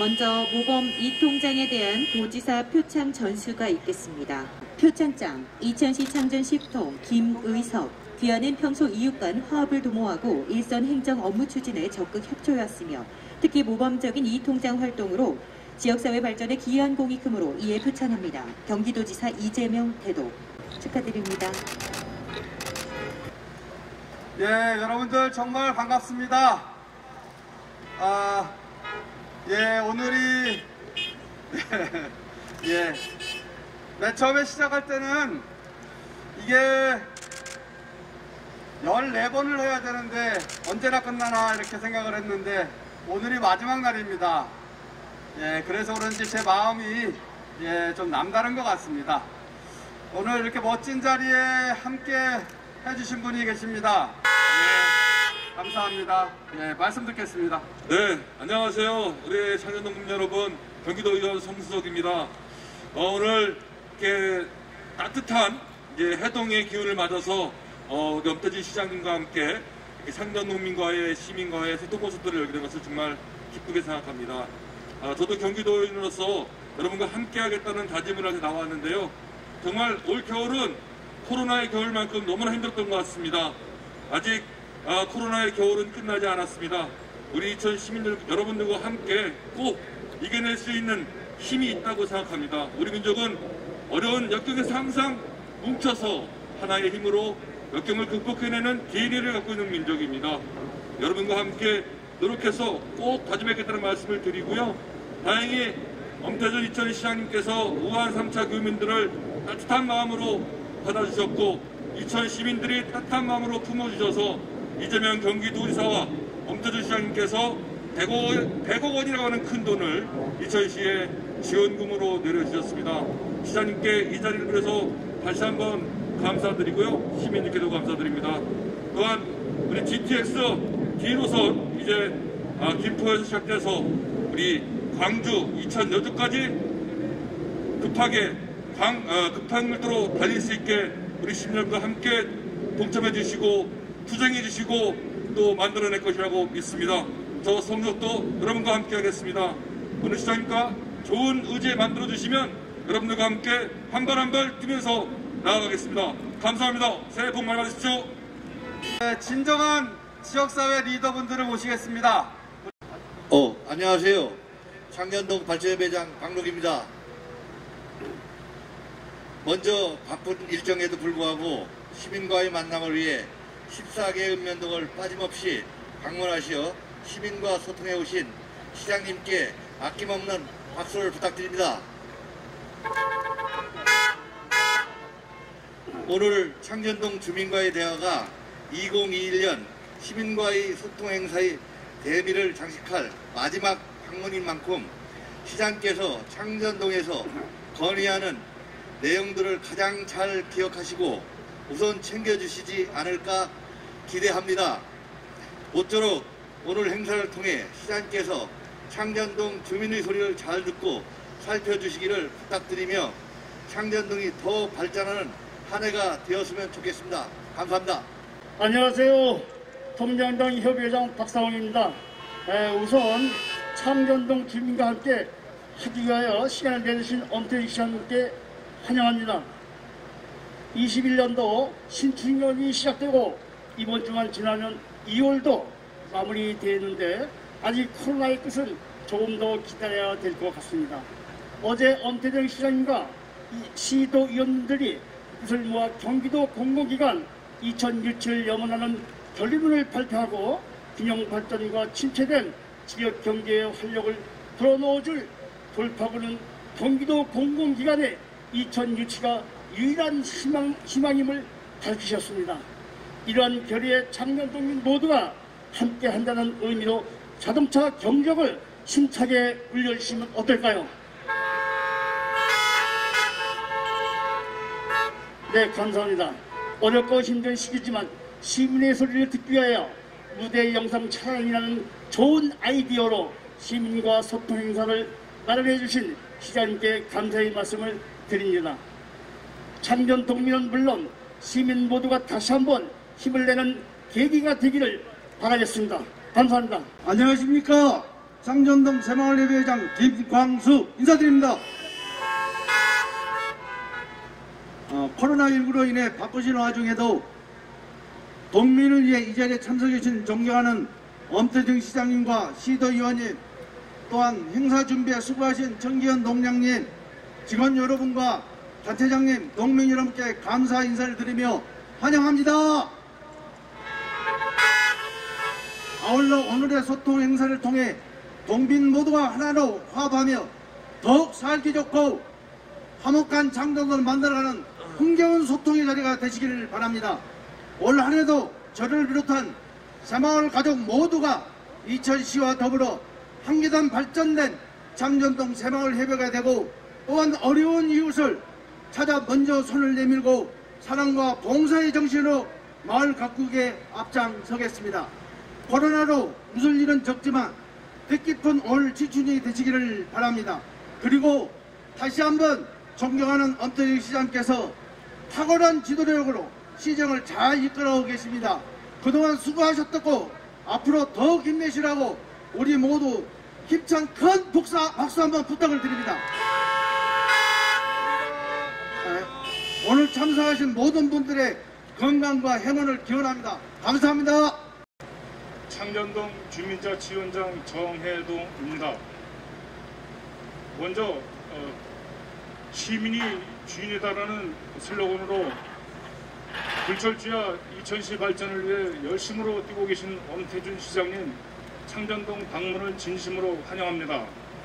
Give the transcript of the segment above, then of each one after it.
먼저 모범 이통장에 대한 도지사 표창 전수가 있겠습니다. 표창장 이천시 창전 10통 김의섭 귀하는 평소 이웃 간 화합을 도모하고 일선 행정 업무 추진에 적극 협조해왔으며 특히 모범적인 이통장 활동으로 지역사회 발전에 기여한 공이 크므로 이에 표창합니다. 경기도지사 이재명 대도 축하드립니다. 예, 여러분들 정말 반갑습니다. 오늘이 맨 처음에 시작할 때는 이게 14번을 해야 되는데 언제나 끝나나 이렇게 생각을 했는데 오늘이 마지막 날입니다. 그래서 그런지 제 마음이 좀 남다른 것 같습니다. 오늘 이렇게 멋진 자리에 함께 해주신 분이 계십니다. 감사합니다. 말씀 듣겠습니다. 네, 안녕하세요. 우리 창전동 국민 여러분, 경기도의원 성수석입니다. 오늘 이렇게 따뜻한 해동의 기운을 맞아서 우리 엄태진 시장님과 함께 창전동민과의 시민과의 소통 모습들을 열게 된 것을 정말 기쁘게 생각합니다. 저도 경기도의원으로서 여러분과 함께 하겠다는 다짐을 해서 나왔는데요. 정말 올 겨울은 코로나의 겨울만큼 너무나 힘들었던 것 같습니다. 아직 코로나의 겨울은 끝나지 않았습니다. 우리 이천 시민들 여러분들과 함께 꼭 이겨낼 수 있는 힘이 있다고 생각합니다. 우리 민족은 어려운 역경에서 항상 뭉쳐서 하나의 힘으로 역경을 극복해내는 계리를 갖고 있는 민족입니다. 여러분과 함께 노력해서 꼭 다짐하겠다는 말씀을 드리고요. 다행히 엄태준 이천 시장님께서 우한 3차 교민들을 따뜻한 마음으로 받아주셨고 이천 시민들이 따뜻한 마음으로 품어주셔서 이재명 경기도지사와 엄태준 시장님께서 100억 원이라고 하는 큰 돈을 이천시에 지원금으로 내려주셨습니다. 시장님께 이 자리를 빌어서 다시 한번 감사드리고요. 시민님께도 감사드립니다. 또한 우리 GTX D노선 이제 김포에서 시작돼서 우리 광주, 이천 여주까지 급하게 급한 밀도로 달릴 수 있게 우리 시민들과 함께 동참해 주시고 투쟁해 주시고 또 만들어낼 것이라고 믿습니다. 저 성적도 여러분과 함께 하겠습니다. 오늘 시장님과 좋은 의지 만들어 주시면 여러분들과 함께 한 발 한 발 뛰면서 나아가겠습니다. 감사합니다. 새해 복 많이 받으십시오. 진정한 지역사회 리더분들을 모시겠습니다. 안녕하세요. 창전동 발전회장 박록입니다. 먼저 바쁜 일정에도 불구하고 시민과의 만남을 위해 14개의 읍면동을 빠짐없이 방문하시어 시민과 소통해 오신 시장님께 아낌없는 박수를 부탁드립니다. 오늘 창전동 주민과의 대화가 2021년 시민과의 소통 행사의 대미를 장식할 마지막 방문인 만큼 시장께서 창전동에서 건의하는 내용들을 가장 잘 기억하시고 우선 챙겨주시지 않을까 기대합니다. 모쪼록 오늘 행사를 통해 시장께서 창전동 주민의 소리를 잘 듣고 살펴주시기를 부탁드리며 창전동이 더 발전하는 한 해가 되었으면 좋겠습니다. 감사합니다. 안녕하세요. 통장당 협의회장 박상원입니다. 우선 창전동 주민과 함께 하기 위하여 시간을 내주신 엄태진 시장님께 환영합니다. 21년도 신축년이 시작되고 이번 주만 지나면 2월도 마무리되었는데 아직 코로나의 끝은 조금 더 기다려야 될 것 같습니다. 어제 엄태정 시장님과 시도위원들이 뜻을 모아 경기도 공공기관 2017 영원하는 결의문을 발표하고 균형 발전과 침체된 지역 경제의 활력을 불어넣어줄 돌파구는 경기도 공공기관의 2017가 유일한 희망임을 밝히셨습니다. 이러한 결의에 창전동민 모두가 함께한다는 의미로 자동차 경적을 힘차게 울려주시면 어떨까요? 네, 감사합니다. 어렵고 힘든 시기지만 시민의 소리를 듣기 위하여 무대 영상 촬영이라는 좋은 아이디어로 시민과 소통 행사를 마련해 주신 시장님께 감사의 말씀을 드립니다. 창전동민은 물론 시민 모두가 다시 한번 힘을 내는 계기가 되기를 바라겠습니다. 감사합니다. 안녕하십니까. 창전동 새마을예배회장 김광수 인사드립니다. 코로나19로 인해 바쁘신 와중에도 동민을 위해 이 자리에 참석해 주신 존경하는 엄태정 시장님과 시도의원님, 또한 행사 준비에 수고하신 정기현 동장님, 직원 여러분과 단체장님, 동민 여러분께 감사 인사를 드리며 환영합니다. 아울러 오늘의 소통 행사를 통해 동민 모두가 하나로 화합하며 더욱 살기 좋고 화목한 창동을 만들어가는 흥겨운 소통의 자리가 되시기를 바랍니다. 올 한해도 저를 비롯한 새마을 가족 모두가 이천시와 더불어 한 계단 발전된 창전동 새마을 해배가 되고, 또한 어려운 이웃을 찾아 먼저 손을 내밀고 사랑과 봉사의 정신으로 마을 가꾸기에 앞장서겠습니다. 코로나로 웃을 일은 적지만 뜻깊은 올 지춘이 되시기를 바랍니다. 그리고 다시 한번 존경하는 엄태정 시장께서 탁월한 지도력으로 시정을 잘 이끌어오고 계십니다. 그동안 수고하셨고 앞으로 더 힘내시라고 우리 모두 힘찬 큰 박수 한번 부탁을 드립니다. 오늘 참석하신 모든 분들의 건강과 행운을 기원합니다. 감사합니다. 창전동 주민자치위원장 정혜동입니다. 먼저 시민이 주인이다라는 슬로건으로 불철주야 이천시 발전을 위해 열심으로 뛰고 계신 엄태준 시장님 창전동 방문을 진심으로 환영합니다.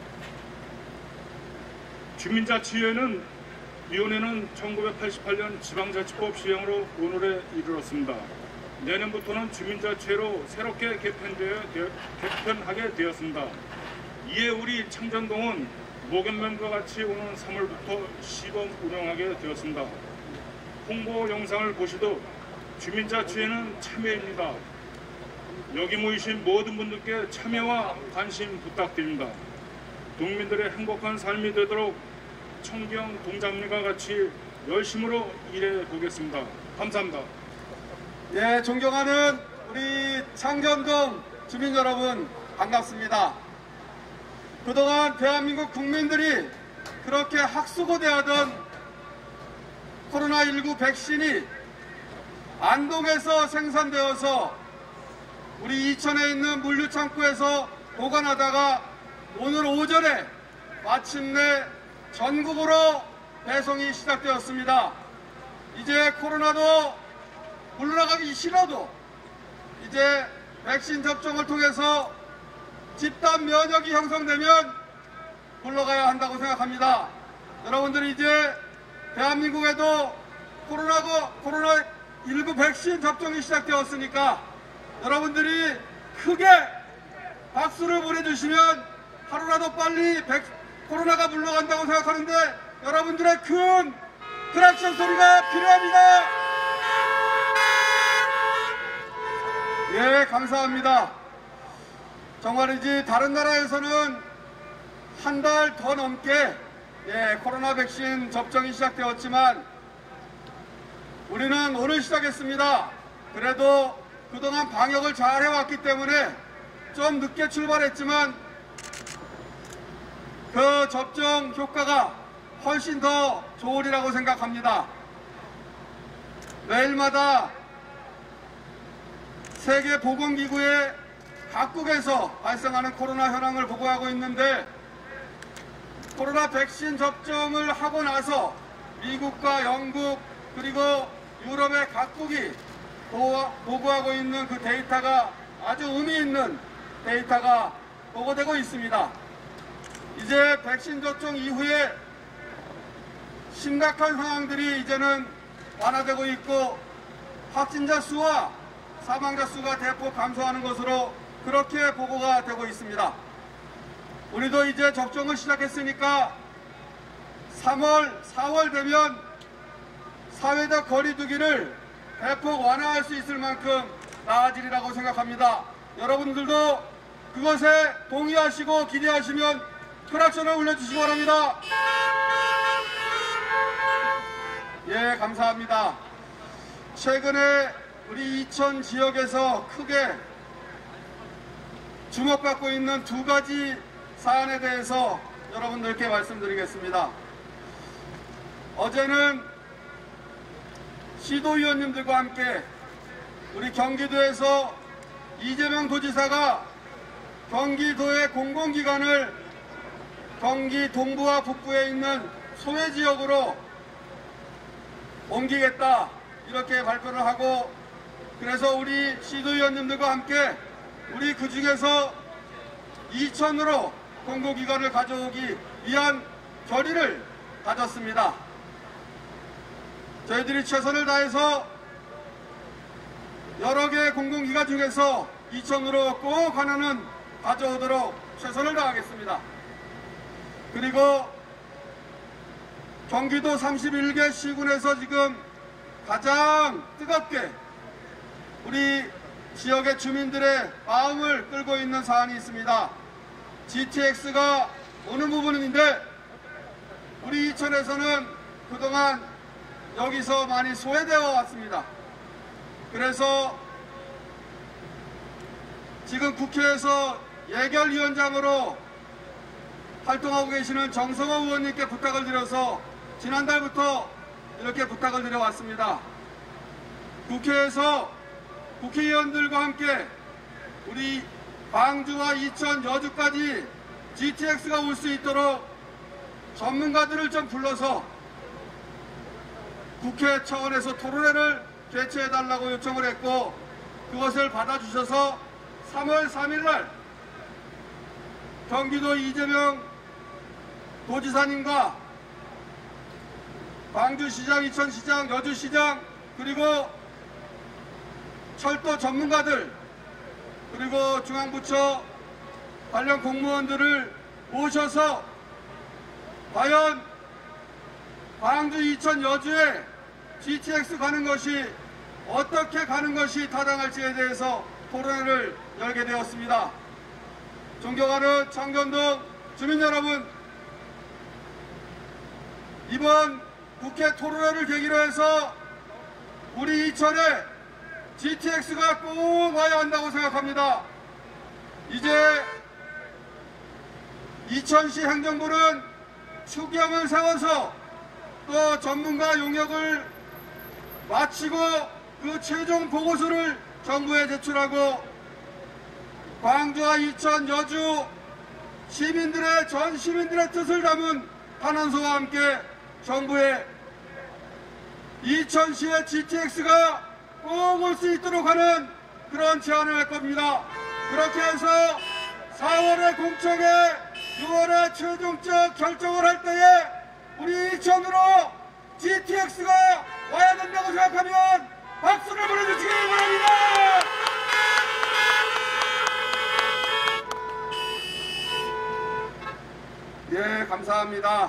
위원회는 1988년 지방자치법 시행으로 오늘에 이르렀습니다. 내년부터는 주민자치회로 새롭게 개편하게 되었습니다. 이에 우리 창전동은 모견면과 같이 오는 3월부터 시범 운영하게 되었습니다. 홍보 영상을 보시듯 주민자치회는 참여입니다. 여기 모이신 모든 분들께 참여와 관심 부탁드립니다. 동민들의 행복한 삶이 되도록 청경 동장님과 같이 열심으로 일해 보겠습니다. 감사합니다. 예, 존경하는 우리 창전동 주민 여러분, 반갑습니다. 그동안 대한민국 국민들이 그렇게 학수고대하던 코로나19 백신이 안동에서 생산되어서 우리 이천에 있는 물류창고에서 보관하다가 오늘 오전에 마침내 전국으로 배송이 시작되었습니다. 이제 코로나도 물러나가기 싫어도 이제 백신 접종을 통해서 집단 면역이 형성되면 물러가야 한다고 생각합니다. 여러분들이 이제 대한민국에도 코로나19 백신 접종이 시작되었으니까 여러분들이 크게 박수를 보내주시면 하루라도 빨리 코로나가 물러간다고 생각하는데 여러분들의 큰 크락션 소리가 필요합니다. 예, 감사합니다. 정말이지 다른 나라에서는 한 달 더 넘게 코로나 백신 접종이 시작되었지만 우리는 오늘 시작했습니다. 그래도 그동안 방역을 잘 해왔기 때문에 좀 늦게 출발했지만 그 접종 효과가 훨씬 더 좋으리라고 생각합니다. 매일마다 세계보건기구의 각국에서 발생하는 코로나 현황을 보고하고 있는데 코로나 백신 접종을 하고 나서 미국과 영국 그리고 유럽의 각국이 보고하고 있는 그 데이터가 아주 의미 있는 데이터가 보고되고 있습니다. 이제 백신 접종 이후에 심각한 상황들이 이제는 완화되고 있고 확진자 수와 사망자 수가 대폭 감소하는 것으로 그렇게 보고가 되고 있습니다. 우리도 이제 접종을 시작했으니까 3월, 4월 되면 사회적 거리 두기를 대폭 완화할 수 있을 만큼 나아지리라고 생각합니다. 여러분들도 그것에 동의하시고 기대하시면 크락션을 올려주시기 바랍니다. 예, 감사합니다. 최근에 우리 이천 지역에서 크게 주목받고 있는 두 가지 사안에 대해서 여러분들께 말씀드리겠습니다. 어제는 시도위원님들과 함께 우리 경기도에서 이재명 도지사가 경기도의 공공기관을 경기 동부와 북부에 있는 소외지역으로 옮기겠다 이렇게 발표를 하고, 그래서 우리 시도위원님들과 함께 우리 그 중에서 이천으로 공공기관을 가져오기 위한 결의를 가졌습니다. 저희들이 최선을 다해서 여러 개의 공공기관 중에서 이천으로 꼭 하나는 가져오도록 최선을 다하겠습니다. 그리고 경기도 31개 시군에서 지금 가장 뜨겁게 우리 지역의 주민들의 마음을 끌고 있는 사안이 있습니다. GTX가 오는 부분인데 우리 이천에서는 그동안 여기서 많이 소외되어 왔습니다. 그래서 지금 국회에서 예결위원장으로 활동하고 계시는 정성호 의원님께 부탁을 드려서 지난달부터 이렇게 부탁을 드려왔습니다. 국회에서 국회의원들과 함께 우리 광주와 이천, 여주까지 GTX가 올 수 있도록 전문가들을 좀 불러서 국회 차원에서 토론회를 개최해달라고 요청을 했고, 그것을 받아주셔서 3월 3일날 경기도 이재명 도지사님과 광주시장, 이천시장, 여주시장, 그리고 철도 전문가들, 그리고 중앙부처 관련 공무원들을 모셔서 과연 광주, 이천, 여주에 GTX 가는 것이 어떻게 가는 것이 타당할지에 대해서 토론회를 열게 되었습니다. 존경하는 창전동 주민 여러분, 이번 국회 토론회를 계기로 해서 우리 이천에 GTX가 꼭 와야 한다고 생각합니다. 이제 이천시 행정부는 추경을 세워서 또 전문가 용역을 마치고 그 최종 보고서를 정부에 제출하고 광주와 이천, 여주 시민들의 전 시민들의 뜻을 담은 탄원서와 함께 정부에 이천시의 GTX가 꼭 올 수 있도록 하는 그런 제안을 할 겁니다. 그렇게 해서 4월의 공청회, 6월에 최종적 결정을 할 때에 우리 이천으로 GTX가 와야 된다고 생각하면 박수를 보내주시기 바랍니다. 예, 감사합니다.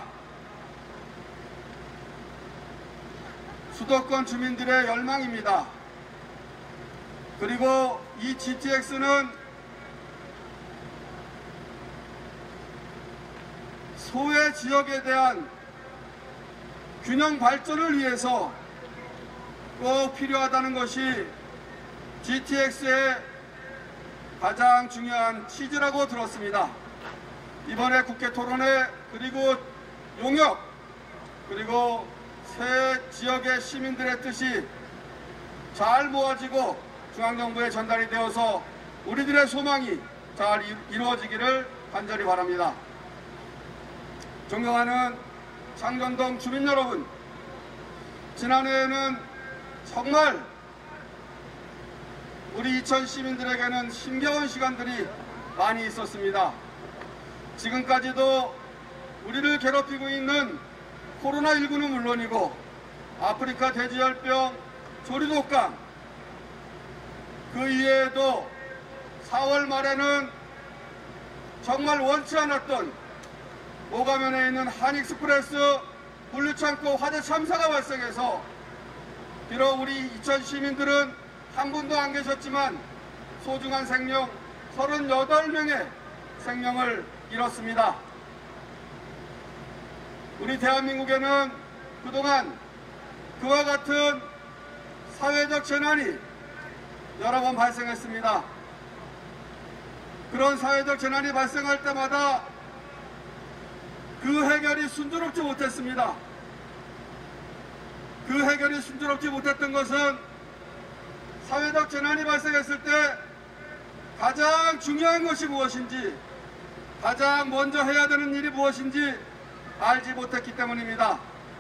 수도권 주민들의 열망입니다. 그리고 이 GTX는 소외 지역에 대한 균형 발전을 위해서 꼭 필요하다는 것이 GTX의 가장 중요한 취지라고 들었습니다. 이번에 국회 토론회, 그리고 용역, 그리고 새 지역의 시민들의 뜻이 잘 모아지고 중앙정부에 전달이 되어서 우리들의 소망이 잘 이루어지기를 간절히 바랍니다. 존경하는 창전동 주민 여러분, 지난해에는 정말 우리 이천 시민들에게는 힘겨운 시간들이 많이 있었습니다. 지금까지도 우리를 괴롭히고 있는 코로나19는 물론이고 아프리카 돼지열병, 조류독감, 그 이외에도 4월 말에는 정말 원치 않았던 오가면에 있는 한익스프레스 분류창고 화재 참사가 발생해서 비록 우리 이천 시민들은 한 분도 안 계셨지만 소중한 생명 38명의 생명을 잃었습니다. 우리 대한민국에는 그동안 그와 같은 사회적 재난이 여러 번 발생했습니다. 그런 사회적 재난이 발생할 때마다 그 해결이 순조롭지 못했습니다. 그 해결이 순조롭지 못했던 것은 사회적 재난이 발생했을 때 가장 중요한 것이 무엇인지, 가장 먼저 해야 되는 일이 무엇인지 알지 못했기 때문입니다.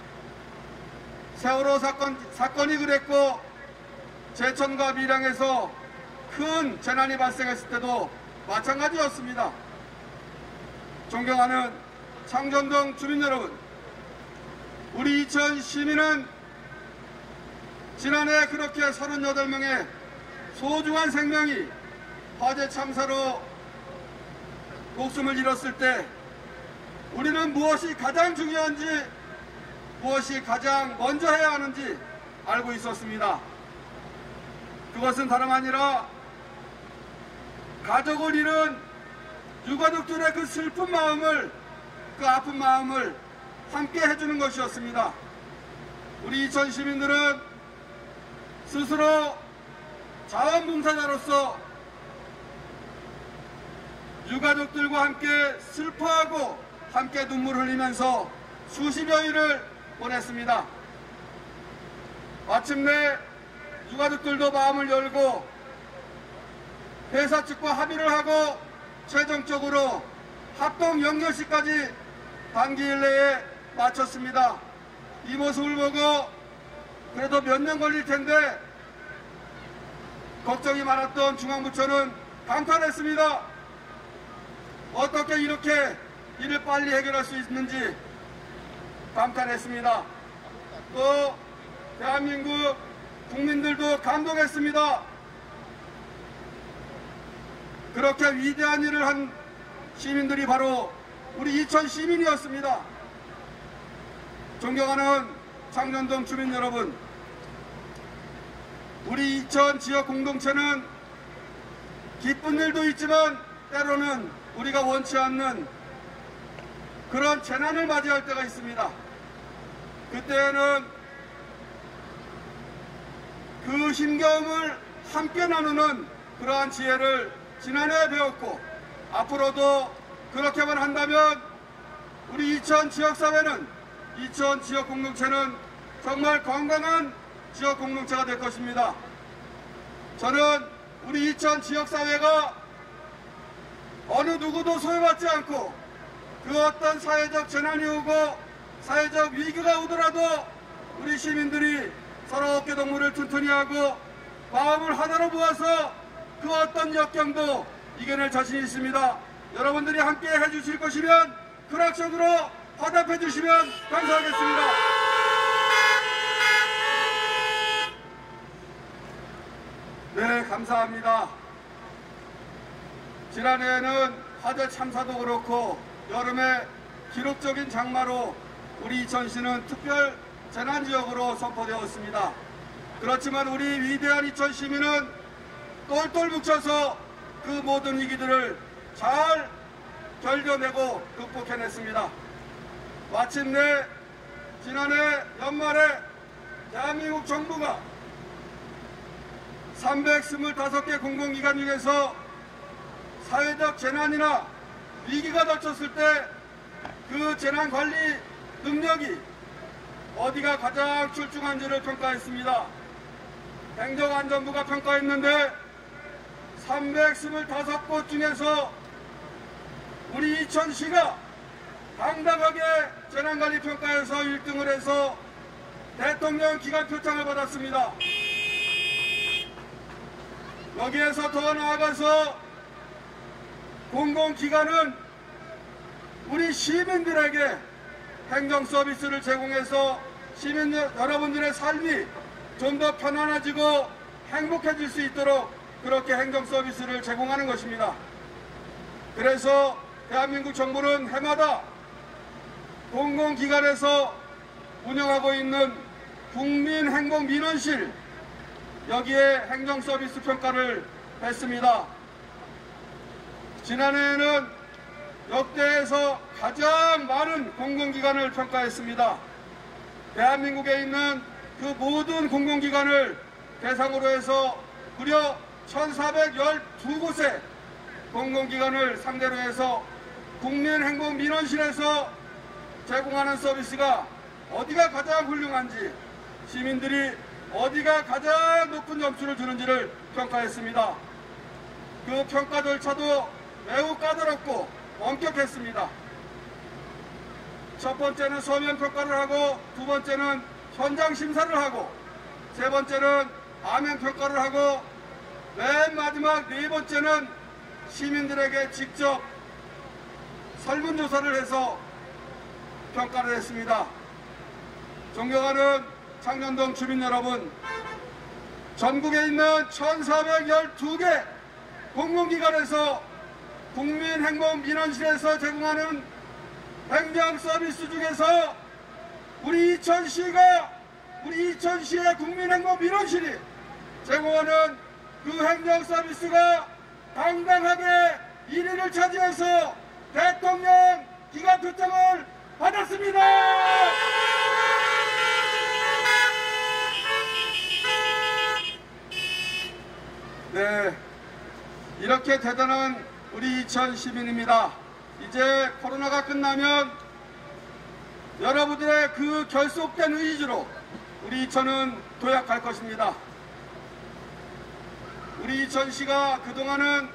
세월호 사건이 그랬고, 제천과 밀양에서 큰 재난이 발생했을 때도 마찬가지였습니다. 존경하는 창전동 주민 여러분, 우리 이천 시민은 지난해 그렇게 38명의 소중한 생명이 화재 참사로 목숨을 잃었을 때 우리는 무엇이 가장 중요한지, 무엇이 가장 먼저 해야 하는지 알고 있었습니다. 그것은 다름 아니라 가족을 잃은 유가족들의 그 슬픈 마음을, 그 아픈 마음을 함께 해주는 것이었습니다. 우리 이천 시민들은 스스로 자원봉사자로서 유가족들과 함께 슬퍼하고 함께 눈물 흘리면서 수십여일을 보냈습니다. 마침내 유가족들도 마음을 열고 회사 측과 합의를 하고 최종적으로 합동 연결식까지 단기일 내에 마쳤습니다. 이 모습을 보고 그래도 몇 년 걸릴 텐데 걱정이 많았던 중앙부처는 감탄했습니다. 어떻게 이렇게 일을 빨리 해결할 수 있는지 감탄했습니다. 또 대한민국 국민들도 감동했습니다. 그렇게 위대한 일을 한 시민들이 바로 우리 이천 시민이었습니다. 존경하는 창전동 주민 여러분, 우리 이천 지역 공동체는 기쁜 일도 있지만 때로는 우리가 원치 않는 그런 재난을 맞이할 때가 있습니다. 그때는 그 힘겨움을 함께 나누는 그러한 지혜를 지난해 배웠고, 앞으로도 그렇게만 한다면 우리 이천 지역사회는, 이천 지역 공동체는 정말 건강한 지역 공동체가 될 것입니다. 저는 우리 이천 지역사회가 어느 누구도 소외받지 않고 그 어떤 사회적 재난이 오고 사회적 위기가 오더라도 우리 시민들이 서로 어깨동무를 튼튼히 하고 마음을 하나로 모아서 그 어떤 역경도 이겨낼 자신이 있습니다. 여러분들이 함께 해주실 것이면 크락션으로 화답해 주시면 감사하겠습니다. 네, 감사합니다. 지난해에는 화재 참사도 그렇고 여름에 기록적인 장마로 우리 이천시는 특별 재난지역으로 선포되었습니다. 그렇지만 우리 위대한 이천 시민은 똘똘 뭉쳐서 그 모든 위기들을 잘 견뎌내고 극복해냈습니다. 마침내 지난해 연말에 대한민국 정부가 325개 공공기관 중에서 사회적 재난이나 위기가 닥쳤을 때 그 재난관리 능력이 어디가 가장 출중한지를 평가했습니다. 행정안전부가 평가했는데 325곳 중에서 우리 이천시가 당당하게 재난관리 평가에서 1등을 해서 대통령 기관 표창을 받았습니다. 여기에서 더 나아가서 공공기관은 우리 시민들에게 행정 서비스를 제공해서 시민 여러분들의 삶이 좀 더 편안해지고 행복해질 수 있도록 그렇게 행정 서비스를 제공하는 것입니다. 그래서 대한민국 정부는 해마다 공공기관에서 운영하고 있는 국민행복민원실, 여기에 행정 서비스 평가를 했습니다. 지난해에는 역대에서 가장 많은 공공기관을 평가했습니다. 대한민국에 있는 그 모든 공공기관을 대상으로 해서 무려 1412곳의 공공기관을 상대로 해서 국민행복민원실에서 제공하는 서비스가 어디가 가장 훌륭한지, 시민들이 어디가 가장 높은 점수를 주는지를 평가했습니다. 그 평가 절차도 매우 까다롭고 엄격했습니다. 첫 번째는 서면 평가를 하고, 두 번째는 현장 심사를 하고, 세 번째는 아면 평가를 하고, 맨 마지막 네 번째는 시민들에게 직접 설문조사를 해서 평가를 했습니다. 존경하는 창녕동 주민 여러분, 전국에 있는 1412개 공공기관에서 국민행복민원실에서 제공하는 행정 서비스 중에서 우리 이천시의 국민행복민원실이 제공하는 그 행정 서비스가 당당하게 1위를 차지해서 대통령 기관 표창을 받았습니다. 네, 이렇게 대단한 우리 이천 시민입니다. 이제 코로나가 끝나면 여러분들의 그 결속된 의지로 우리 이천은 도약할 것입니다. 우리 이천시가 그동안은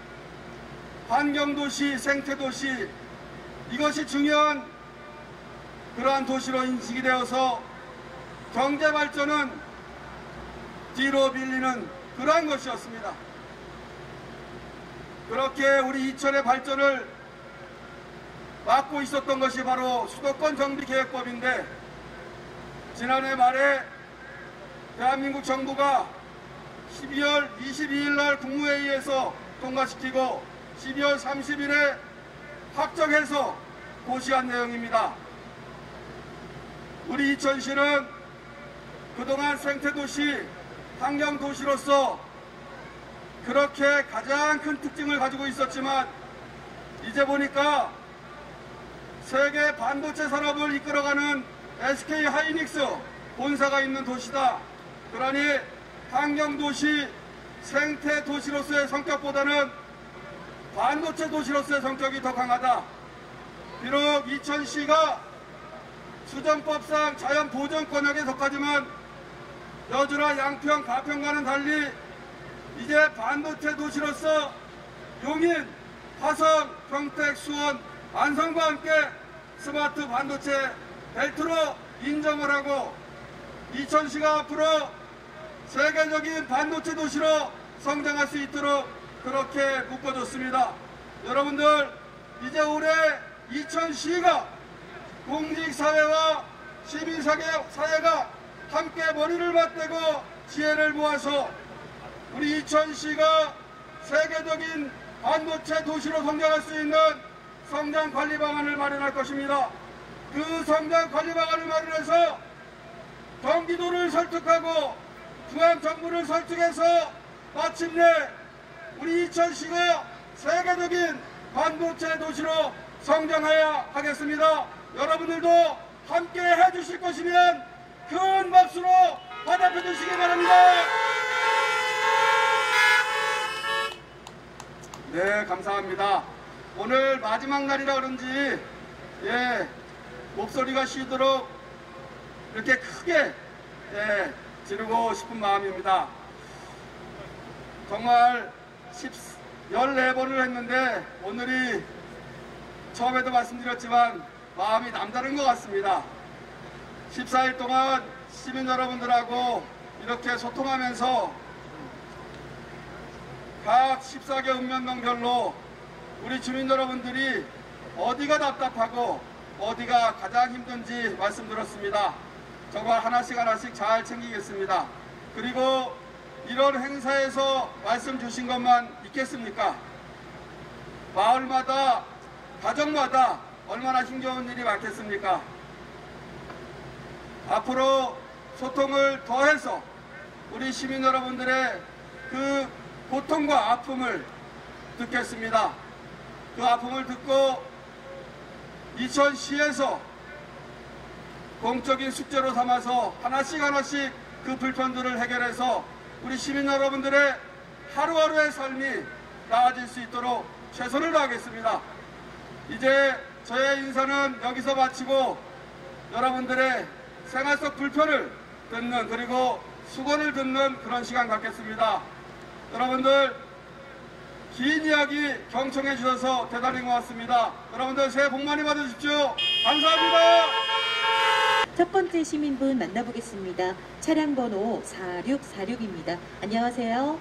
환경도시, 생태도시, 이것이 중요한 그러한 도시로 인식이 되어서 경제발전은 뒤로 밀리는 그러한 것이었습니다. 그렇게 우리 이천의 발전을 막고 있었던 것이 바로 수도권 정비계획법인데, 지난해 말에 대한민국 정부가 12월 22일 날 국무회의에서 통과시키고 12월 30일에 확정해서 고시한 내용입니다. 우리 이천시는 그동안 생태도시, 환경도시로서 그렇게 가장 큰 특징을 가지고 있었지만, 이제 보니까 세계 반도체 산업을 이끌어가는 SK 하이닉스 본사가 있는 도시다. 그러니 환경도시, 생태도시로서의 성격보다는 반도체 도시로서의 성격이 더 강하다. 비록 이천시가 수정법상 자연보전권역에 속하지만 여주나 양평, 가평과는 달리 이제 반도체 도시로서 용인, 화성, 평택, 수원, 안성과 함께 스마트 반도체 벨트로 인정을 하고 이천시가 앞으로 세계적인 반도체 도시로 성장할 수 있도록 그렇게 묶어줬습니다. 여러분들, 이제 올해 이천시가 공직사회와 시민사회가 함께 머리를 맞대고 지혜를 모아서 우리 이천시가 세계적인 반도체 도시로 성장할 수 있는 성장관리 방안을 마련할 것입니다. 그 성장관리 방안을 마련해서 경기도를 설득하고 중앙정부를 설득해서 마침내 우리 이천시가 세계적인 반도체 도시로 성장해야 하겠습니다. 여러분들도 함께 해주실 것이면 큰 박수로 화답해 주시기 바랍니다. 네, 감사합니다. 오늘 마지막 날이라 그런지 목소리가 쉬도록 이렇게 크게 지르고 싶은 마음입니다. 정말 14번을 했는데 오늘이 처음에도 말씀드렸지만 마음이 남다른 것 같습니다. 14일 동안 시민 여러분들하고 이렇게 소통하면서 각 14개 읍면동별로 우리 주민 여러분들이 어디가 답답하고 어디가 가장 힘든지 말씀드렸습니다. 정말 하나씩 잘 챙기겠습니다. 그리고 이런 행사에서 말씀 주신 것만 있겠습니까? 마을마다, 가정마다 얼마나 힘겨운 일이 많겠습니까? 앞으로 소통을 더해서 우리 시민 여러분들의 그 고통과 아픔을 듣겠습니다. 그 아픔을 듣고 이천시에서 공적인 숙제로 삼아서 하나씩 그 불편들을 해결해서 우리 시민 여러분들의 하루하루의 삶이 나아질 수 있도록 최선을 다하겠습니다. 이제 저의 인사는 여기서 마치고 여러분들의 생활 속 불편을 듣는, 그리고 수건을 듣는 그런 시간 갖겠습니다. 여러분들 긴 이야기 경청해 주셔서 대단히 고맙습니다. 여러분들 새해 복 많이 받으십시오. 감사합니다. 첫 번째 시민분 만나보겠습니다. 차량 번호 4646입니다. 안녕하세요.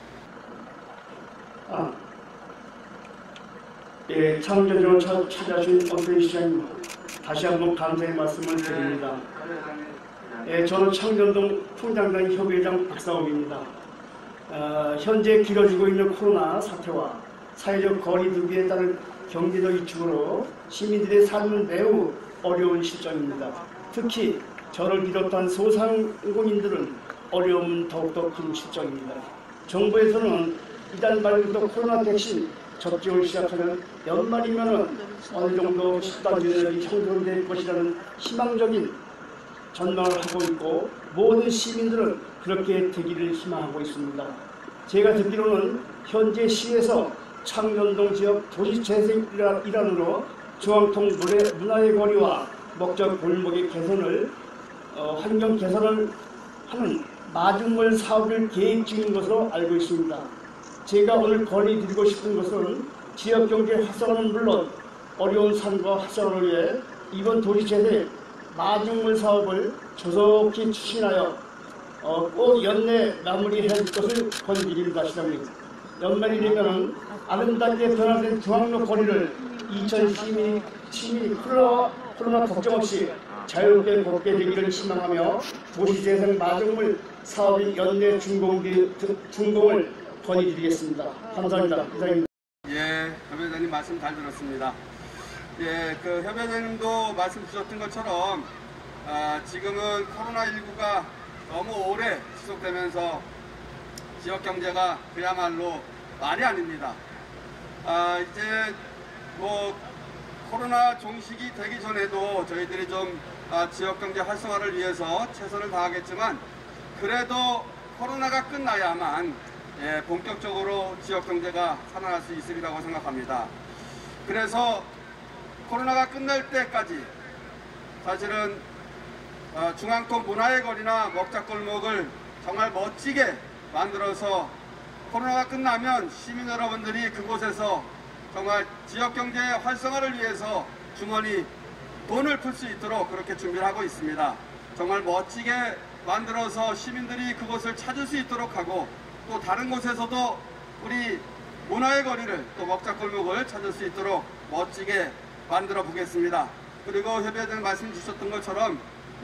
예, 창조적으로 찾아주신 엄태희 시장님 다시 한번 감사의 말씀을 드립니다. 예, 저는 창전동 풍장단 협의회장 박사옥입니다. 현재 길어지고 있는 코로나 사태와 사회적 거리두기에 따른 경기도 위축으로 시민들의 삶은 매우 어려운 실정입니다. 특히 저를 비롯한 소상공인들은 어려움은 더욱더 큰 실정입니다. 정부에서는 이달 말부터 코로나 백신 접종을 시작하는 연말이면 어느 정도 집단 면역이 형성될 것이라는 희망적인 전망을 하고 있고, 모든 시민들은 그렇게 되기를 희망하고 있습니다. 제가 듣기로는 현재 시에서 창전동 지역 도시재생 일환으로 중앙통 문화의 거리와 목적 골목의 개선을 환경 개선을 하는 마중물 사업을 계획 중인 것으로 알고 있습니다. 제가 오늘 건의드리고 싶은 것은 지역경제 활성화는 물론 어려운 산과 활성화를 위해 이번 도시재생 마중물 사업을 조속히 추진하여 꼭 연내 마무리해야 할 것을 권유드립니다. 시장님, 연말이 되면 아름답게 변화된 중앙로 거리를 2000 시민이 코로나 걱정 없이 자유롭게 걷게 되기를 희망하며 도시재생 마중물 사업의 연내 준공을 건의드리겠습니다. 감사합니다. 이상입니다. 예, 협의회장님 말씀 잘 들었습니다. 예, 협의회장님도 말씀 주셨던 것처럼 지금은 코로나19가 너무 오래 지속되면서 지역 경제가 그야말로 말이 아닙니다. 이제 코로나 종식이 되기 전에도 저희들이 좀 지역 경제 활성화를 위해서 최선을 다하겠지만, 그래도 코로나가 끝나야만 본격적으로 지역 경제가 살아날 수 있으리라고 생각합니다. 그래서 코로나가 끝날 때까지 사실은 중앙통 문화의 거리나 먹자골목을 정말 멋지게 만들어서 코로나가 끝나면 시민 여러분들이 그곳에서 정말 지역경제 활성화를 위해서 주머니 돈을 풀 수 있도록 그렇게 준비를 하고 있습니다. 정말 멋지게 만들어서 시민들이 그곳을 찾을 수 있도록 하고, 또 다른 곳에서도 우리 문화의 거리를, 또 먹자골목을 찾을 수 있도록 멋지게 만들어 보겠습니다. 그리고 협의회장 말씀 주셨던 것처럼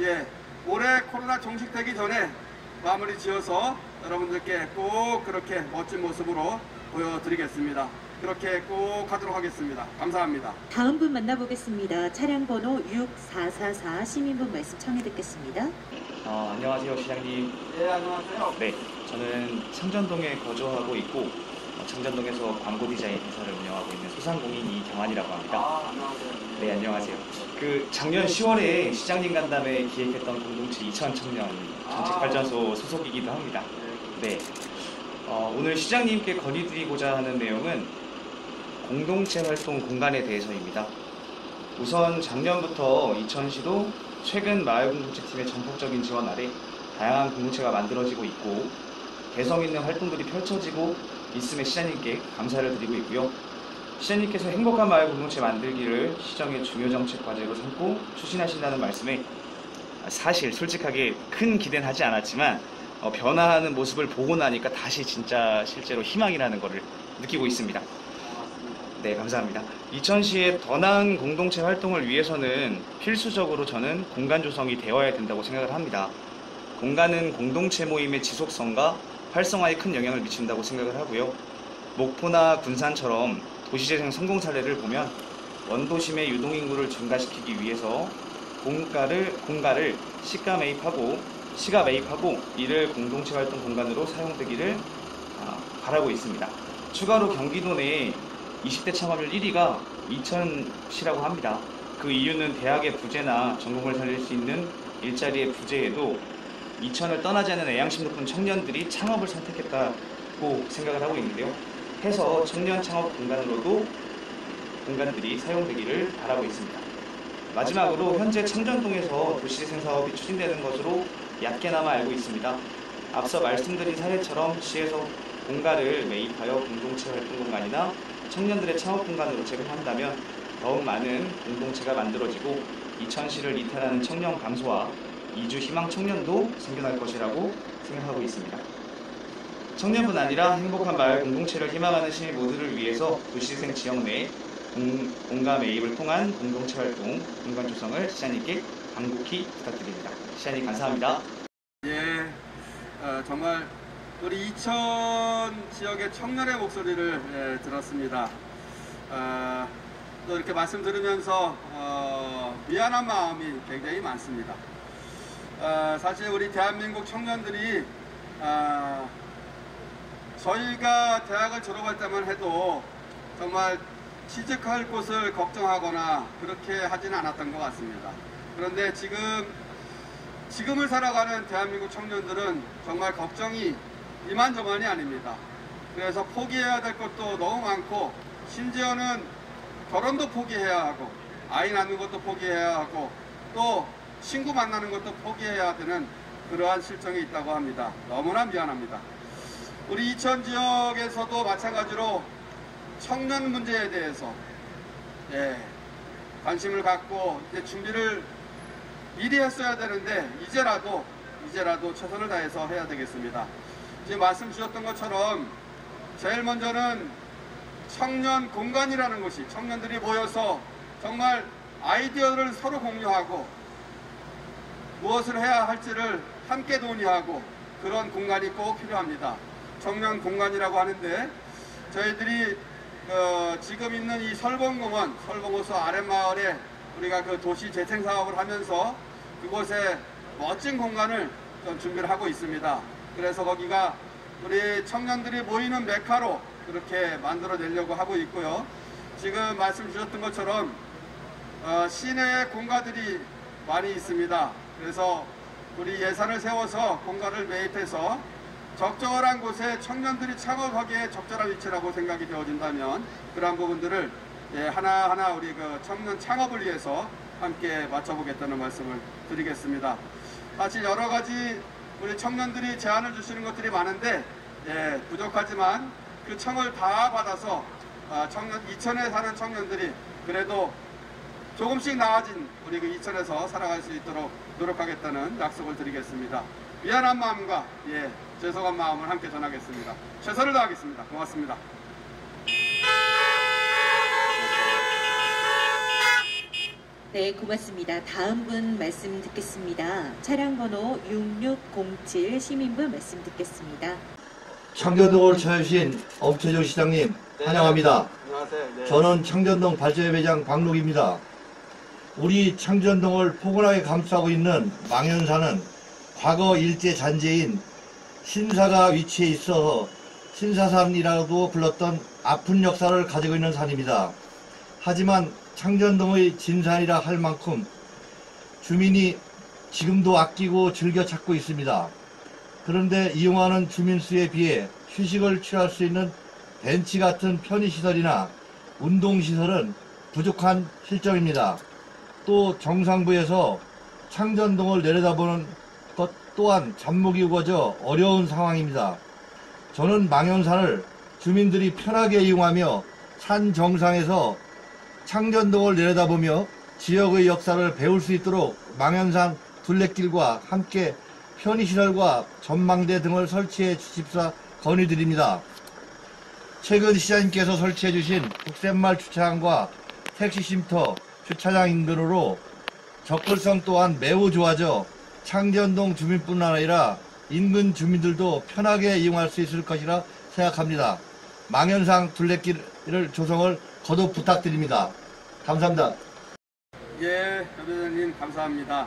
올해 코로나 종식되기 전에 마무리 지어서 여러분들께 꼭 그렇게 멋진 모습으로 보여드리겠습니다. 그렇게 꼭 하도록 하겠습니다. 감사합니다. 다음 분 만나보겠습니다. 차량 번호 6444 시민분 말씀 청해 듣겠습니다. 안녕하세요, 시장님. 네, 안녕하세요. 네, 저는 창전동에 거주하고 있고 창전동에서 광고 디자인 회사를 운영하고 있는 소상공인 이경환이라고 합니다. 안녕하세요. 네, 안녕하세요. 작년 10월에 시장님 간담회 기획했던 공동체 2000 청년 정책발전소 소속이기도 합니다. 네, 오늘 시장님께 건의드리고자 하는 내용은 공동체 활동 공간에 대해서입니다. 우선 작년부터 이천시도 최근 마을공동체팀의 전폭적인 지원 아래 다양한 공동체가 만들어지고 있고 개성 있는 활동들이 펼쳐지고 있음에 시장님께 감사를 드리고 있고요. 시장님께서 행복한 마을 공동체 만들기를 시정의 중요 정책 과제로 삼고 추진하신다는 말씀에 사실 솔직하게 큰 기대는 하지 않았지만 변화하는 모습을 보고 나니까 다시 진짜 실제로 희망이라는 것을 느끼고 있습니다. 네, 감사합니다. 이천시의 더 나은 공동체 활동을 위해서는 필수적으로 저는 공간 조성이 되어야 된다고 생각을 합니다. 공간은 공동체 모임의 지속성과 활성화에 큰 영향을 미친다고 생각을 하고요. 목포나 군산처럼 도시재생 성공 사례를 보면 원도심의 유동인구를 증가시키기 위해서 공가를 시가 매입하고 이를 공동체 활동 공간으로 사용되기를 바라고 있습니다. 추가로 경기도 내 20대 창업률 1위가 이천시라고 합니다. 그 이유는 대학의 부재나 전공을 살릴 수 있는 일자리의 부재에도 이천을 떠나지 않는 애양심 높은 청년들이 창업을 선택했다고 생각을 하고 있는데요. 해서 청년 창업 공간으로도 공간들이 사용되기를 바라고 있습니다. 마지막으로 현재 창전동에서 도시재생 사업이 추진되는 것으로 얕게나마 알고 있습니다. 앞서 말씀드린 사례처럼 시에서 공간을 매입하여 공동체 활동 공간이나 청년들의 창업 공간으로 제공한다면 더욱 많은 공동체가 만들어지고 이천시를 이탈하는 청년 감소와 이주 희망 청년도 생겨날 것이라고 생각하고 있습니다. 청년뿐 아니라 행복한 마을 공동체를 희망하는 시민 모두를 위해서 도시재생 지역 내 공간 매입을 통한 공동체 활동 공간 조성을 시장님께 간곡히 부탁드립니다. 시장님 감사합니다. 예, 정말 우리 이천 지역의 청년의 목소리를 들었습니다. 또 이렇게 말씀 들으면서 미안한 마음이 굉장히 많습니다. 사실 우리 대한민국 청년들이 저희가 대학을 졸업할 때만 해도 정말 취직할 곳을 걱정하거나 그렇게 하지는 않았던 것 같습니다. 그런데 지금을 살아가는 대한민국 청년들은 정말 걱정이 이만저만이 아닙니다. 그래서 포기해야 될 것도 너무 많고 심지어는 결혼도 포기해야 하고 아이 낳는 것도 포기해야 하고 또 친구 만나는 것도 포기해야 되는 그러한 실정이 있다고 합니다. 너무나 미안합니다. 우리 이천 지역에서도 마찬가지로 청년 문제에 대해서 관심을 갖고 이제 준비를 미리 했어야 되는데 이제라도 최선을 다해서 해야 되겠습니다. 지금 말씀 주셨던 것처럼 제일 먼저는 청년 공간이라는 것이 청년들이 모여서 정말 아이디어를 서로 공유하고 무엇을 해야 할지를 함께 논의하고 그런 공간이 꼭 필요합니다. 청년 공간이라고 하는데 저희들이 지금 있는 이 설봉공원, 설봉호수 아랫마을에 우리가 그 도시 재생 사업을 하면서 그곳에 멋진 공간을 좀 준비를 하고 있습니다. 그래서 거기가 우리 청년들이 모이는 메카로 그렇게 만들어내려고 하고 있고요. 지금 말씀 주셨던 것처럼 시내에 공가들이 많이 있습니다. 그래서 우리 예산을 세워서 공가를 매입해서 적절한 곳에 청년들이 창업하기에 적절한 위치라고 생각이 되어진다면 그러한 부분들을 하나하나 우리 그 청년 창업을 위해서 함께 맞춰보겠다는 말씀을 드리겠습니다. 사실 여러 가지 우리 청년들이 제안을 주시는 것들이 많은데 부족하지만 그 청을 다 받아서 이천에 사는 청년들이 그래도 조금씩 나아진 우리 그 이천에서 살아갈 수 있도록 노력하겠다는 약속을 드리겠습니다. 미안한 마음과 죄송한 마음을 함께 전하겠습니다. 최선을 다하겠습니다. 고맙습니다. 네, 고맙습니다. 다음 분 말씀 듣겠습니다. 차량 번호 6607 시민분 말씀 듣겠습니다. 창전동을 찾아주신 엄태종 시장님 환영합니다. 안녕하세요. 네. 저는 창전동 발전회 회장 박록입니다. 우리 창전동을 포근하게 감싸고 있는 망연사는 과거 일제 잔재인 신사가 위치해 있어 신사산이라고 불렀던 아픈 역사를 가지고 있는 산입니다. 하지만 창전동의 진산이라 할 만큼 주민이 지금도 아끼고 즐겨 찾고 있습니다. 그런데 이용하는 주민 수에 비해 휴식을 취할 수 있는 벤치 같은 편의시설이나 운동시설은 부족한 실정입니다. 또 정상부에서 창전동을 내려다보는 것 또한 잡목이 우거져 어려운 상황입니다. 저는 망연산을 주민들이 편하게 이용하며 산 정상에서 창전동을 내려다보며 지역의 역사를 배울 수 있도록 망연산 둘레길과 함께 편의시설과 전망대 등을 설치해 주십사 건의드립니다. 최근 시장님께서 설치해 주신 북샘말 주차장과 택시쉼터 주차장 인근으로 접근성 또한 매우 좋아져 창전동 주민뿐 아니라 인근 주민들도 편하게 이용할 수 있을 것이라 생각합니다. 망연산 둘레길 조성을 거듭 부탁드립니다. 감사합니다. 예, 변호사님 감사합니다.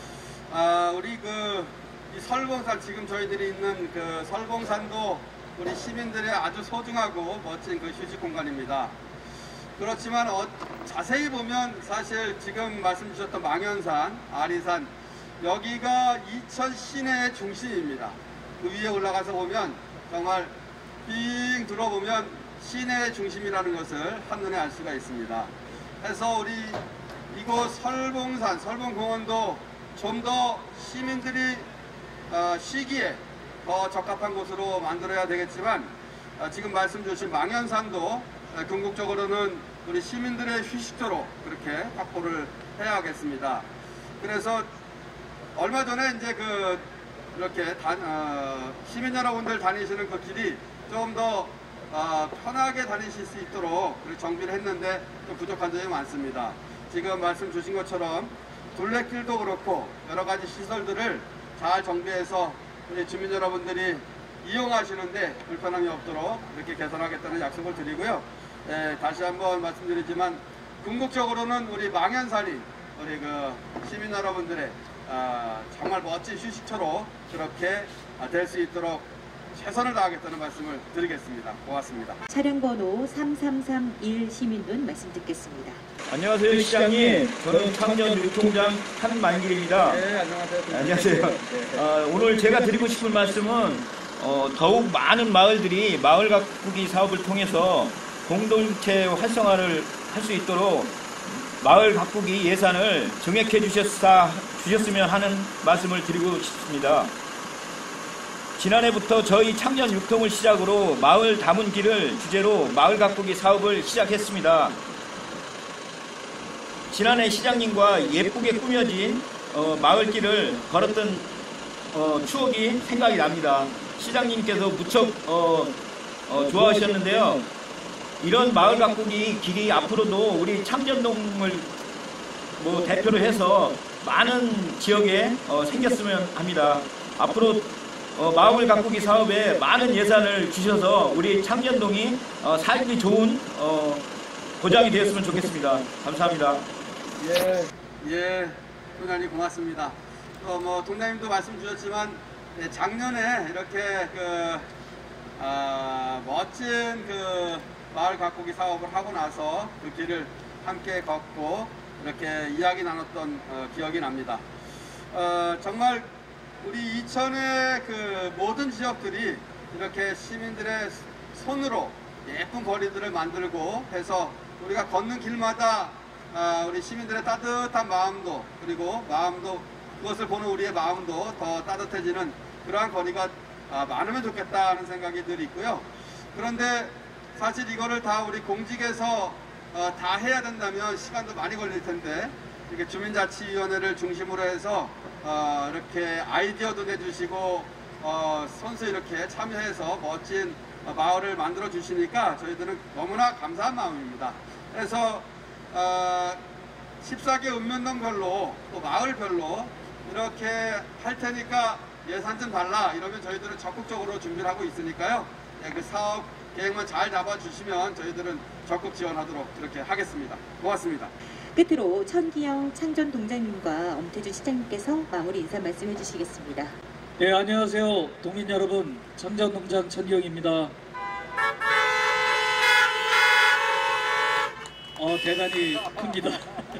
우리 이 설봉산 지금 저희들이 있는 그 설봉산도 우리 시민들의 아주 소중하고 멋진 그 휴식 공간입니다. 그렇지만 자세히 보면 사실 지금 말씀 주셨던 망연산, 아리산 여기가 이천 시내의 중심입니다. 그 위에 올라가서 보면 정말 빙 둘러보면 시내 중심이라는 것을 한눈에 알 수가 있습니다. 그래서 우리 이곳 설봉산, 설봉공원도 좀 더 시민들이 쉬기에 더 적합한 곳으로 만들어야 되겠지만 지금 말씀 주신 망연산도 궁극적으로는 우리 시민들의 휴식처로 그렇게 확보를 해야겠습니다. 그래서 얼마 전에 이제 이렇게 시민 여러분들 다니시는 그 길이 좀 더 편하게 다니실 수 있도록 정비를 했는데 좀 부족한 점이 많습니다. 지금 말씀 주신 것처럼 둘레길도 그렇고 여러 가지 시설들을 잘 정비해서 우리 주민 여러분들이 이용하시는데 불편함이 없도록 이렇게 개선하겠다는 약속을 드리고요. 다시 한번 말씀드리지만 궁극적으로는 우리 망연산이 우리 시민 여러분들의 정말 멋진 휴식처로 그렇게 될 수 있도록 최선을 다하겠다는 말씀을 드리겠습니다. 고맙습니다. 차량 번호 3331 시민분 말씀 듣겠습니다. 안녕하세요, 시장님. 저는 창녕 유통장 한만길입니다. 네, 안녕하세요. 안녕하세요. 오늘 제가 드리고 싶은 말씀은 더욱 많은 마을들이 마을 가꾸기 사업을 통해서 공동체 활성화를 할 수 있도록 마을 가꾸기 예산을 증액해 주셨으면 하는 말씀을 드리고 싶습니다. 지난해부터 저희 창녕 육통을 시작으로 마을 다문길을 주제로 마을 가꾸기 사업을 시작했습니다. 지난해 시장님과 예쁘게 꾸며진 마을길을 걸었던 추억이 생각이 납니다. 시장님께서 무척 좋아하셨는데요. 이런 마을 가꾸기 길이 앞으로도 우리 창전동을 대표로 해서 많은 지역에 생겼으면 합니다. 앞으로 마을 가꾸기 사업에 많은 예산을 주셔서 우리 창전동이 살기 좋은 보장이 되었으면 좋겠습니다. 감사합니다. 예, 소장님 고맙습니다. 동장님도 말씀 주셨지만 작년에 이렇게 멋진 마을 가꾸기 사업을 하고 나서 그 길을 함께 걷고 이렇게 이야기 나눴던 기억이 납니다. 정말 우리 이천의 모든 지역들이 이렇게 시민들의 손으로 예쁜 거리들을 만들고 해서 우리가 걷는 길마다 우리 시민들의 따뜻한 마음도 그리고 그것을 보는 우리의 마음도 더 따뜻해지는 그러한 거리가 많으면 좋겠다는 생각이 늘 있고요. 그런데 사실 이거를 다 우리 공직에서 다 해야 된다면 시간도 많이 걸릴 텐데 이렇게 주민자치위원회를 중심으로 해서 이렇게 아이디어도 내주시고 선수 이렇게 참여해서 멋진 마을을 만들어 주시니까 저희들은 너무나 감사한 마음입니다. 그래서 14개 읍면동별로 또 마을별로 이렇게 할 테니까 예산 좀 달라 이러면 저희들은 적극적으로 준비를 하고 있으니까요. 그 사업 계획만 잘 잡아주시면 저희들은 적극 지원하도록 그렇게 하겠습니다. 고맙습니다. 끝으로 천기영 창전동장님과 엄태준 시장님께서 마무리 인사 말씀해 주시겠습니다. 네, 안녕하세요. 동민 여러분, 창전동장 천기영입니다. 대단히 큽니다.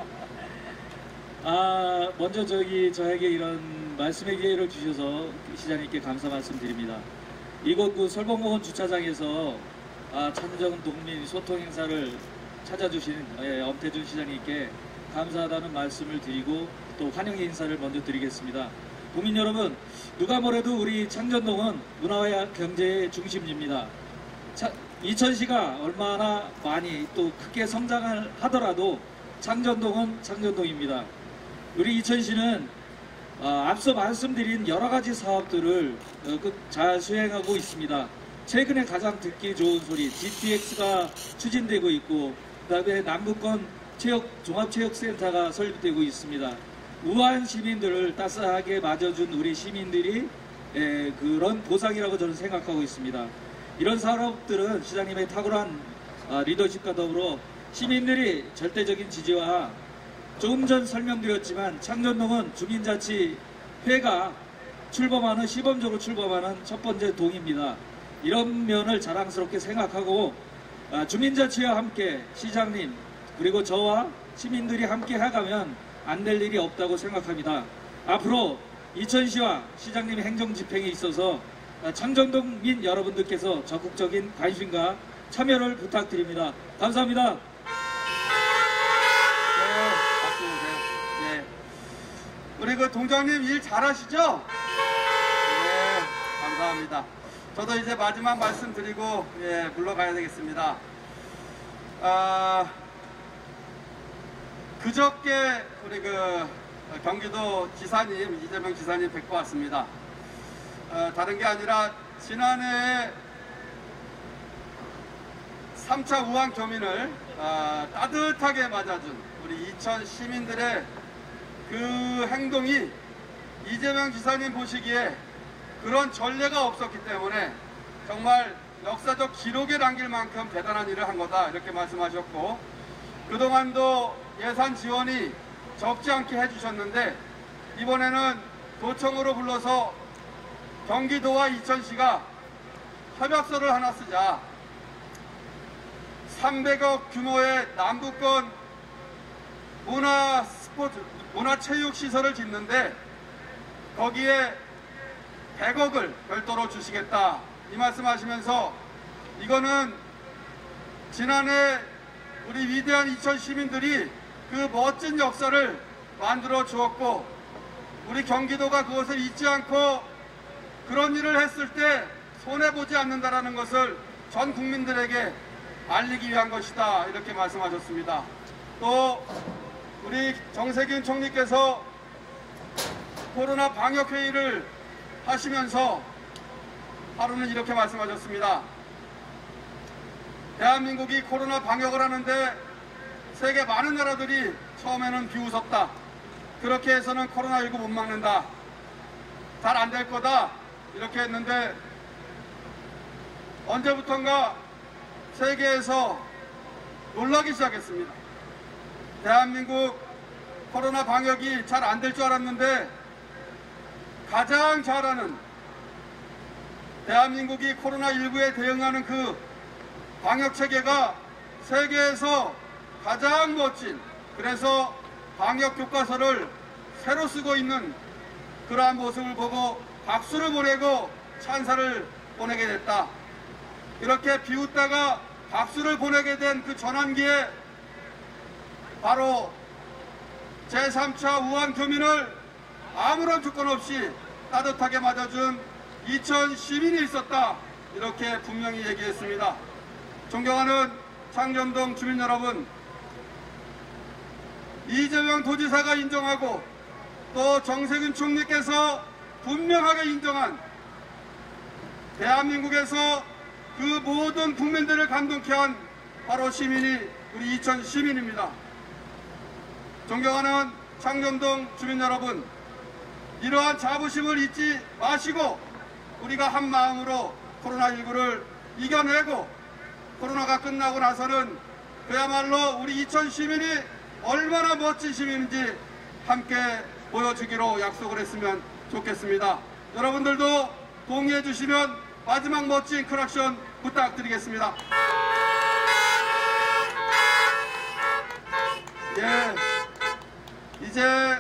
먼저 저에게 이런 말씀의 기회를 주셔서 시장님께 감사 말씀드립니다. 이곳 설봉공원 주차장에서 창전동민 소통 행사를 찾아주신 엄태준 시장님께 감사하다는 말씀을 드리고 또 환영의 인사를 먼저 드리겠습니다. 국민 여러분, 누가 뭐래도 우리 창전동은 문화와 경제의 중심지입니다. 이천시가 얼마나 많이 또 크게 성장을 하더라도 창전동은 창전동입니다. 우리 이천시는 앞서 말씀드린 여러 가지 사업들을 잘 수행하고 있습니다. 최근에 가장 듣기 좋은 소리 GTX가 추진되고 있고 그다음에 남북권 종합체육센터가 설립되고 있습니다. 우한 시민들을 따스하게 맞아준 우리 시민들이 그런 보상이라고 저는 생각하고 있습니다. 이런 사업들은 시장님의 탁월한 리더십과 더불어 시민들이 절대적인 지지와 조금 전 설명드렸지만 창전동은 주민자치회가 시범적으로 출범하는 첫 번째 동입니다. 이런 면을 자랑스럽게 생각하고 주민자치와 함께 시장님 그리고 저와 시민들이 함께 해가면 안 될 일이 없다고 생각합니다. 앞으로 이천시와 시장님의 행정집행에 있어서 창전동민 여러분들께서 적극적인 관심과 참여를 부탁드립니다. 감사합니다. 네, 박수 주세요. 예. 우리 그 동장님 일 잘하시죠? 네, 감사합니다. 저도 이제 마지막 말씀 드리고 물러가야 되겠습니다. 그저께 우리 그 경기도 지사님, 이재명 지사님 뵙고 왔습니다. 다른 게 아니라 지난해 3차 우한 교민을 따뜻하게 맞아준 우리 이천 시민들의 그 행동이 이재명 지사님 보시기에 그런 전례가 없었기 때문에 정말 역사적 기록에 남길 만큼 대단한 일을 한 거다 이렇게 말씀하셨고, 그동안도 예산 지원이 적지 않게 해주셨는데 이번에는 도청으로 불러서 경기도와 이천시가 협약서를 하나 쓰자, 300억 규모의 남부권 문화체육시설을 짓는데 거기에 100억을 별도로 주시겠다 이 말씀하시면서, 이거는 지난해 우리 위대한 이천 시민들이 그 멋진 역사를 만들어 주었고 우리 경기도가 그것을 잊지 않고 그런 일을 했을 때 손해보지 않는다라는 것을 전 국민들에게 알리기 위한 것이다 이렇게 말씀하셨습니다. 또 우리 정세균 총리께서 코로나 방역회의를 하시면서 하루는 이렇게 말씀하셨습니다. 대한민국이 코로나 방역을 하는데 세계 많은 나라들이 처음에는 비웃었다. 그렇게 해서는 코로나19 못 막는다. 잘 안 될 거다. 이렇게 했는데 언제부턴가 세계에서 놀라기 시작했습니다. 대한민국 코로나 방역이 잘 안 될 줄 알았는데 가장 잘하는, 대한민국이 코로나19에 대응하는 그 방역 체계가 세계에서 가장 멋진, 그래서 방역 교과서를 새로 쓰고 있는 그러한 모습을 보고 박수를 보내고 찬사를 보내게 됐다. 이렇게 비웃다가 박수를 보내게 된 그 전환기에 바로 제3차 우한 교민을 아무런 조건 없이 따뜻하게 맞아준 이천 시민이 있었다. 이렇게 분명히 얘기했습니다. 존경하는 창전동 주민 여러분, 이재명 도지사가 인정하고 또 정세균 총리께서 분명하게 인정한 대한민국에서 그 모든 국민들을 감동케 한 바로 시민이 우리 이천 시민입니다. 존경하는 창전동 주민 여러분, 이러한 자부심을 잊지 마시고 우리가 한 마음으로 코로나19를 이겨내고 코로나가 끝나고 나서는 그야말로 우리 이천 시민이 얼마나 멋진 시민인지 함께 보여주기로 약속을 했으면 좋겠습니다. 여러분들도 동의해 주시면 마지막 멋진 클락션 부탁드리겠습니다. 예, 이제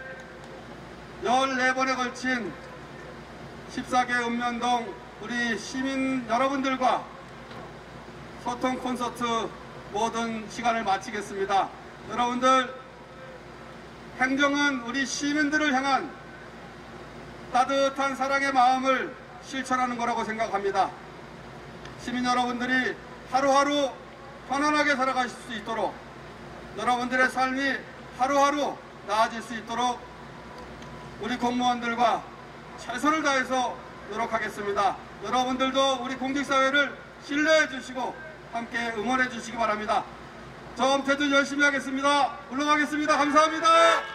14번에 걸친 14개 읍면동 우리 시민 여러분들과 소통 콘서트 모든 시간을 마치겠습니다. 여러분들, 행정은 우리 시민들을 향한 따뜻한 사랑의 마음을 실천하는 거라고 생각합니다. 시민 여러분들이 하루하루 편안하게 살아가실 수 있도록, 여러분들의 삶이 하루하루 나아질 수 있도록 우리 공무원들과 최선을 다해서 노력하겠습니다. 여러분들도 우리 공직사회를 신뢰해 주시고 함께 응원해 주시기 바랍니다. 저 엄태준 열심히 하겠습니다. 물러가겠습니다. 감사합니다.